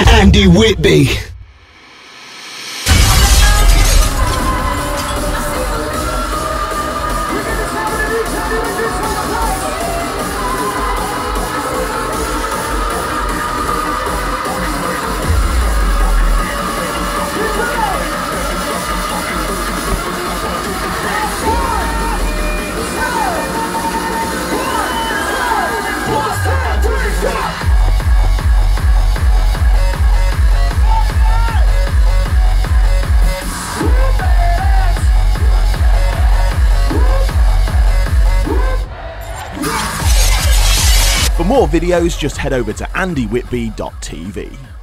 Andy Whitby. For more videos, just head over to andywhitby.tv.